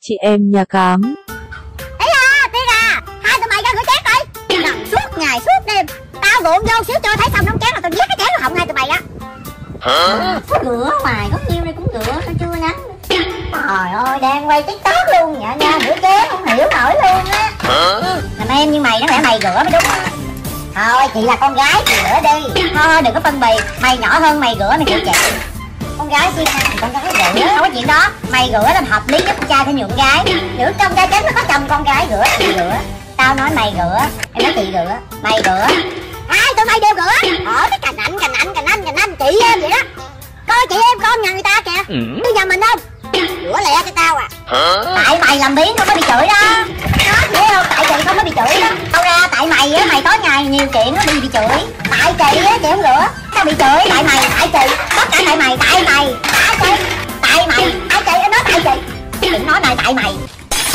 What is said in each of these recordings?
Chị em nhà Cám. Ấy à, Tiên à, hai tụi mày ra rửa chén đi. Nằm suốt ngày suốt đêm. Tao ruộng vô xíu cho thấy xong nóng chén là tao nhét cái chén vào họng hai tụi mày á. Có rửa ngoài có nhiêu đây cũng rửa, tao chưa nắng. Trời ơi, đang quay TikTok luôn vậy nha, rửa chén không hiểu nổi luôn á. Làm em như mày, nó lẽ mày rửa mới đúng. Thôi, chị là con gái, chị rửa đi. Thôi, đừng có phân bì, mày nhỏ hơn mày rửa mày chịu chị. Con gái siêng năng thì con gái rửa, không có chuyện đó. Mày rửa là hợp lý nhất, con trai phải nhượng gái. Rửa trong trai trắng nó có chồng con gái rửa, chị rửa. Tao nói mày rửa, em nói chị rửa, mày rửa. Hai tụi mày đều rửa. Ở cái cành ảnh, chị em vậy đó. Coi chị em con nhà người ta kìa. Bây giờ mình không rửa lẹ cho tao à. Tại mày làm biếng không có bị chửi đó. Nó hiểu không? Tại chị không có bị chửi đó. Đâu ra tại mày á, mày tối ngày nhiều chuyện nó bị chửi. Tại chị á, chị không rửa tao bị chửi. Tại mày, tại chị, tất cả tại mày, tại mày, tại chị, tại mày, tại chị, em nói tại chị. Đừng nói này tại mày.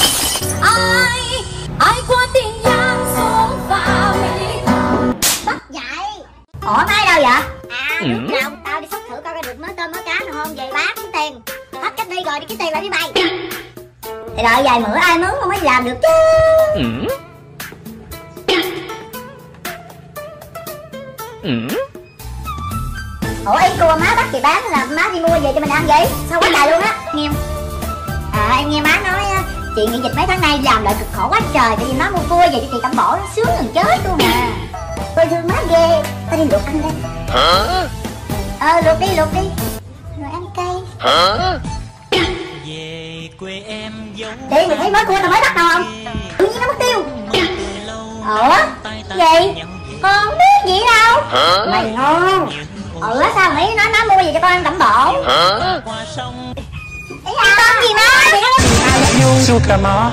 Ai qua tiền giang xuống vào Bắt dậy. Ủa máy đâu vậy? À nước lòng, tao đi xúc thử coi được mớ tôm mớ cá nào không, về bán cái tiền. Hết cách đi rồi đi cái tiền lại đi bay. Thì đợi vài bữa ai mướn không mới làm được chứ. Ủa ý cua má bắt chị bán là má đi mua về cho mình ăn vậy? Sao quá trời luôn á. Nghe à, em nghe má nói chị nghỉ dịch mấy tháng nay làm lại cực khổ quá trời. Tại vì má mua cua về cho chị Tẩm Bổ nó sướng gần chết luôn à. Tôi thương má ghê. Tao đi luộc ăn đây. Luộc đi rồi ăn cay. Về quê em giống Chị mày thấy mớ cua tao mới bắt đâu không? Tự nhiên nó mất tiêu. Ủa gì? Con không biết gì đâu. Mày ngon. Sao mày nói má mua gì cho con ăn Tẩm Bổ? Ý là con gì má? Sukama.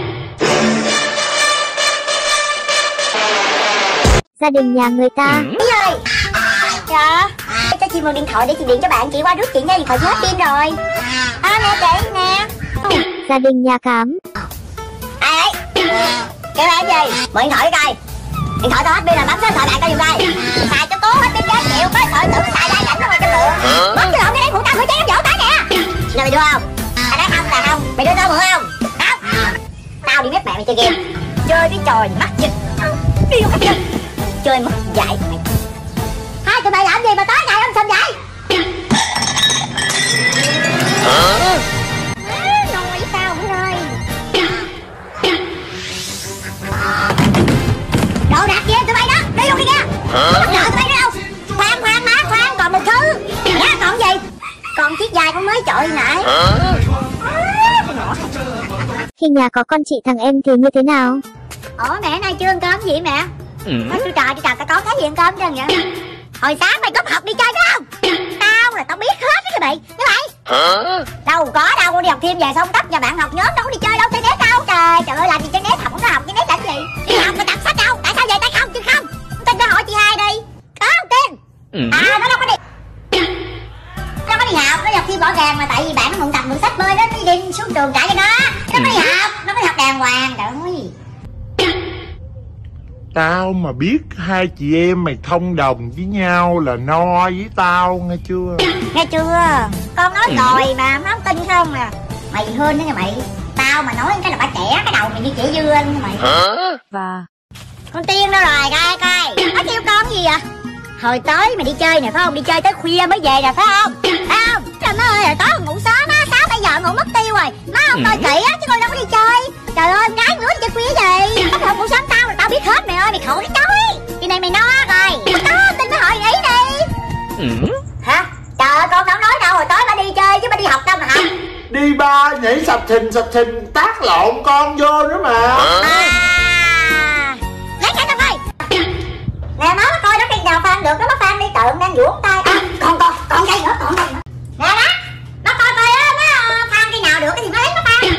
Gia đình nhà người ta. Cái gì? Dạ. Cho chị mượn điện thoại để chị điện cho bạn chị qua rước chị nha, điện thoại hết pin rồi. Nè chị nè. Gia đình nhà Cám. Ai ấy? Kêu là cái gì? Mượn điện thoại coi. Điện thoại tao hết pin là bấm số điện thoại bạn tao dùng coi. Xài cho cố hết pin giá chịu, có điện thoại tự xài ra rảnh rồi cho mượn. Bấm cái lộn cái đấy phụ tao phải chém vỗ cái nè. Nè mày đưa không? Nói không là không. Mày đưa tao mượn không? Không. Tao đi mép mẹ mày chơi game. Chơi cái trò mắc dịch. Đi vô cái chân. Chơi mất dạy mày. Hai tụi mày làm gì mà tối ngày ông xâm vậy? Nói tao nữa rồi. Đồ đạc gì tụi mày đó, đi vô đi nha. Không bắt tụi mày nữa đâu. Khoan má, khoan còn một thứ. Đó còn gì? Còn chiếc dài con mới chọi nãy. Khi nhà có con chị thằng em thì như thế nào? Ủa mẹ nay chưa ăn cơm gì mẹ? Tôi trời tao có cái gì ăn cơm trơn vậy? Hồi sáng mày cúp học đi chơi phải không? Tao biết hết cái mày. Cái mày? Đâu có đâu, con đi học thêm về xong cấp nhà bạn học nhóm đâu có đi chơi đâu, chơi nét đâu. Trời ơi làm gì chơi nét, học không có học chơi nét làm gì? Đi học mà đọc sách đâu, tại sao vậy tay không chứ không? Tin cho hỏi chị hai đi. Có không Tiên? Nó đâu có đi. Nó có đi học, nó học thi rõ ràng mà tại vì bạn nó mượn sách bơi đó, nó đi xuống trường trả cho nó. Nó có đi học, nó có đi học đàng hoàng, trời ơi. Tao mà biết hai chị em mày thông đồng với nhau là no với tao, nghe chưa? Nghe chưa? Con nói rồi mà nó không tin không à. Mày hơn nữa nha mày. Tao mà nói cái là bà trẻ, cái đầu mày như trẻ dưa nha mày. Và Con Tiên đâu rồi, coi. Nó kêu con gì vậy? Hồi tối mày đi chơi nè phải không? Đi chơi tới khuya mới về nè phải không? Phải không? Trời má ơi, hồi tối ngủ sớm á, 6-7 giờ ngủ mất tiêu rồi. Má không coi kỹ á, chứ con đâu có đi chơi. Trời ơi, gái ngứa đi chơi khuya gì? Bắt đầu ngủ sớm tao là tao biết hết mày ơi, mày khổ cái chối. Chị này mày no rồi. Có tin mới hỏi ý đi. Hả? Trời ơi, con đâu nói đâu, hồi tối bà đi chơi chứ bà đi học đâu mà học. Đi ba nhảy sập thình tác lộn con vô nữa mà. Lấy cái tao coi. Nè má nó coi nó khi nào phan được đó, nó phan đi tượng đang vuốt tay. Còn đây nữa, còn đây nữa. Nè đó, nó coi á, nó phan khi nào được thì nó lấy nó phan.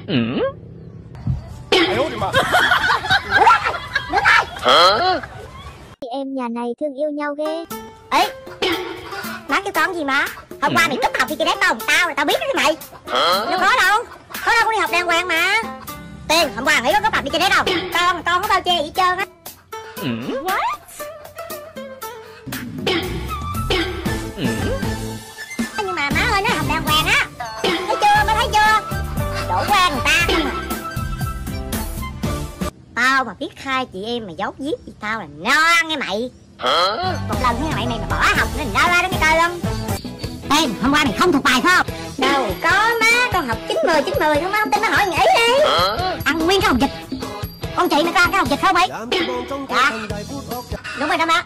Được rồi. Chị em nhà này thương yêu nhau ghê. Ê, má kêu con gì mà? Hôm qua mày cúp học thì chơi đấy không? Tao biết đó mày. Đâu có đâu, con đi học đàng hoàng mà. Tiên, hôm qua mày có cúp học đi chơi đấy đâu? Con có bao che gì hết trơn á. What? Nhưng mà má ơi, nó học đàng hoàng á. Thấy chưa, má thấy chưa? Đổ qua người ta mà biết hai chị em mày giấu giết gì tao là no nghe mày. Một lần nghe mày mà bỏ học nên no ra đó cái coi luôn. Em hôm qua mày không thuộc bài phải không? Đâu có má, con học 90 không má, không tin nó hỏi nghỉ đi. Ăn nguyên cái hồng vịt. Con chị mày có ăn cái hồng vịt không mày? Dạ. Đúng rồi đó má.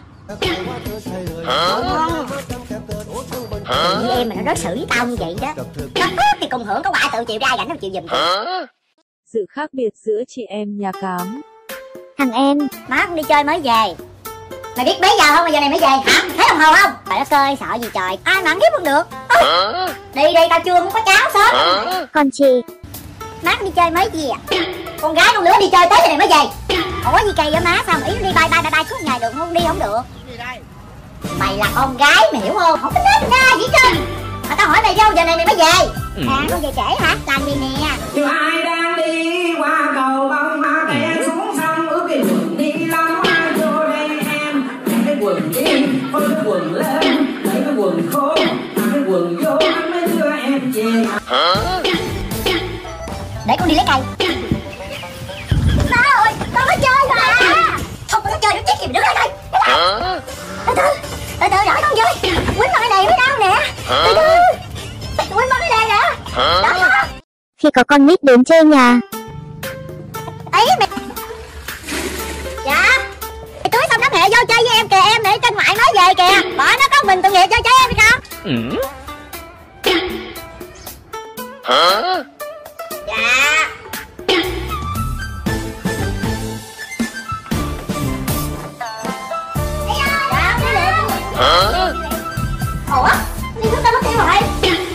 Chị em mà nó đối xử với tao như vậy đó, nó phước thì cùng hưởng, có quả tự chịu ra rảnh nó chịu giùm. Sự khác biệt giữa chị em nhà cám. Thằng em, Má con đi chơi mới về. Mày biết mấy giờ không mà giờ này mới về hả? Thấy đồng hồ không? Trời đất ơi, sợ gì trời, ai mà ăn hiếp không được. Đi đi, tao chưa muốn có cháo sớm. còn chị. Má con đi chơi mới về à? Con gái con lứa đi chơi tới giờ này mới về. Ủa gì kỳ vậy má, sao mà ý đi bay suốt ngày được không? Đi không được. Mày là con gái mày hiểu không? Không có nói ra gì trơn. Mà tao hỏi mày đâu giờ này mày mới về? À con về trễ hả? Làm gì nè? Ai đang đi qua cầu băng mà té xuống sông ướt cái quần đi lắm ai vô đây em cái quần im phơi cái quần lên lấy cái quần khô cái quần vô anh mới đưa em về. Để con đi lấy cây. Má ơi, con có chơi mà. Không có chơi nó chết kìa, đứng lại đây. Từ từ đợi con chơi. Quýnh vào cái này mới đau nè. Từ từ. Quýnh vào cái này nè. Đó. Khi có con nít đến chơi nhà. Ấy mày. Dạ. Mày tưới xong nó mẹ vô chơi với em kìa, em để trên ngoại mới về kìa. Bỏ nó có mình tội nghiệp cho em hay không? Dạ. Ủa? Đi nước tao mất tiêu rồi.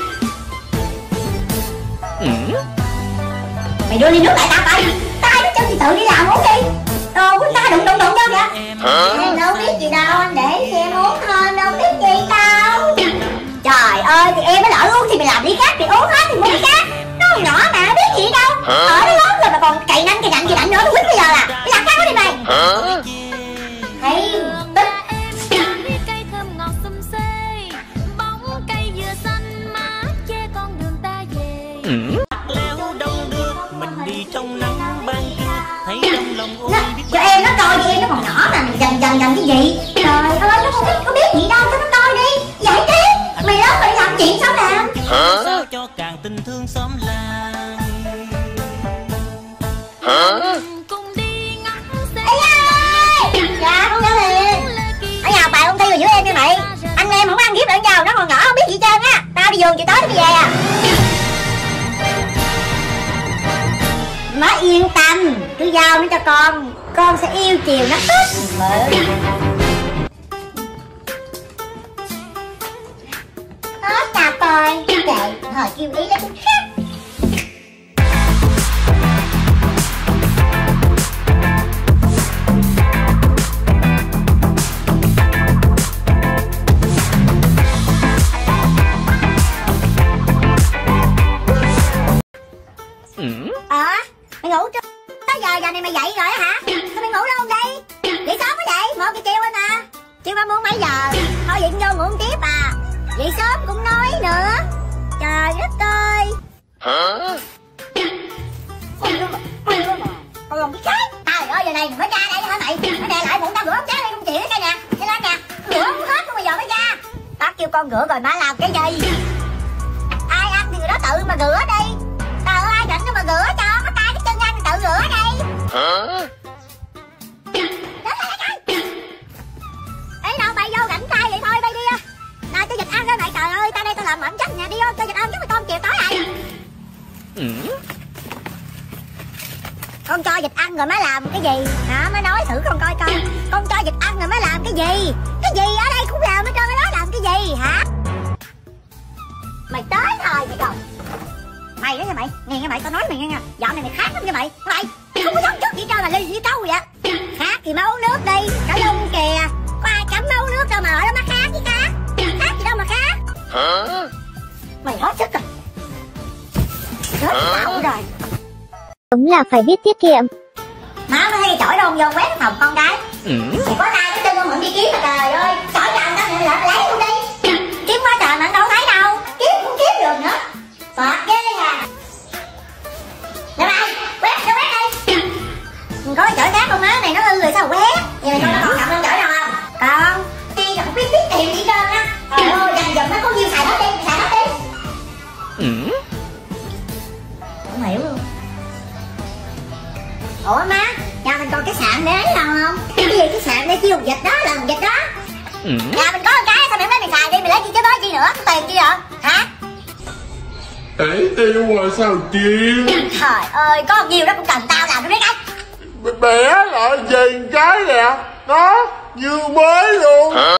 Mày đưa ly nước lại tao coi. Tay nó chân thì tự đi làm uống đi. Đồ của ta đụng đâu vậy? Em đâu biết gì đâu, anh để cho em uống thôi, đâu biết gì đâu. Trời ơi, thì em mới lỡ uống thì mày làm đi khác, thì uống hết thì mua cái khác. Nó còn nhỏ mà, nó biết gì đâu. Ở nó lớn rồi mà còn cày nanh cày nạnh gì nạnh nữa, nó quýnh bây giờ là. Đi làm khác đó đi mày. Thấy tức. Cây thơm ngọt xum xê, bóng cây vừa xanh mát che con đường ta về. Leo đâu được mình đi trong nắng ban trưa thấy trong lòng ôi biết Cho em nó coi đi, em nó còn nhỏ mà dần cái gì. Trời ơi, nó không biết, có biết gì đâu, cho nó coi đi. Giải trí, mày lớn mày làm chuyện sao làm. sao cho càng tình thương xóm làng. Cùng đi ngắm xem. Ê ơi! Dạ, con nhớ liền. Ở nhà bài ôn thi rồi giữ em đi mày. Anh em không ăn hiếp lẫn nhau, nó còn nhỏ không biết gì trơn á. Tao đi vườn chiều tối nó về à. Má yên tâm, cứ giao nó cho con sẽ yêu chiều nó hết. Hết chà coi, kệ, hồi kêu ý lấy cũng khác. Mày ngủ chưa? Tới giờ này mày dậy rồi hả? Sao mày ngủ lâu đi? Dậy sớm quá vậy? 1 giờ chiều anh à. Chiều ba muốn mấy giờ? Thôi vậy vô ngủ tiếp à. Dậy sớm cũng nói nữa. Trời đất ơi. Con không biết cái. Trời ơi giờ này mới ra đây hả mày? Mày đè lại bụng tao rửa ống chén đây không chịu cái nè. Cái lên nè. Rửa không hết không bao giờ mới ra. Bác kêu con rửa rồi má làm cái gì? Ai ăn thì người đó tự mà rửa đi. Trời ơi ai rảnh nó mà rửa cho. Có tay cái chân ăn tự rửa đi. Ấy đâu bay vô rảnh tay vậy thôi bay đi á. Nào cho vịt ăn thôi mày. Trời ơi tao đây tao làm mỏng chắc nè. Đi vô cho vịt ăn chứ mày con chiều tối này. Con cho vịt ăn rồi mới làm cái gì hả? Mới nói thử con coi coi. Con cho vịt ăn rồi mới làm cái gì? Cái gì ở đây cũng làm hết trơn, mới nói làm cái gì hả? Mày tới thôi mày còn. Mày đó nha mày, nghe nha mày, tao nói mày nghe nha. Dạo này mày khác lắm nha mày. Mày không có giống trước gì trơn là ly với trâu vậy. Khác thì mới uống nước đi, cả lông kìa. Có ai cấm nó uống nước đâu mà ở đó mà khác chứ khác. Khác gì đâu mà khác. Mày hết sức rồi. Hết tao rồi. Đúng là phải biết tiết kiệm. Má mới hay chổi đôn vô quét phòng con gái. Mày có tay cái chân con mượn đi kiếm mà trời ơi. Chổi làm tao lấy luôn đi. Kiếm quá trời mà đâu thấy đâu. Kiếm cũng kiếm được nữa. Phạt ghê à. Nè mày, quét đi. Có chổi khác không á? này nó hư rồi sao quét. Vậy mày coi nó còn cầm lên giỏi đâu không? Còn tiền là không biết tiết kiệm gì trơn á. Trời ơi, dành dụm nó có nhiêu xài hết đi, xài hết đi. Không hiểu luôn. Ủa má, nhà mình còn cái sạn để ấy nào không? Cái gì cái sạn để chiêu dịch đó, làm dịch đó. Nhà mình có một cái sao mày lấy mày xài đi, mày lấy chi chứ tới chi nữa, có tiền chi vậy? Hả? Để tiêu rồi sao chiêu? Trời ơi, có nhiều đó cũng cần tao làm, tôi biết cái. Bẻ lại về cái nè, nó như mới luôn.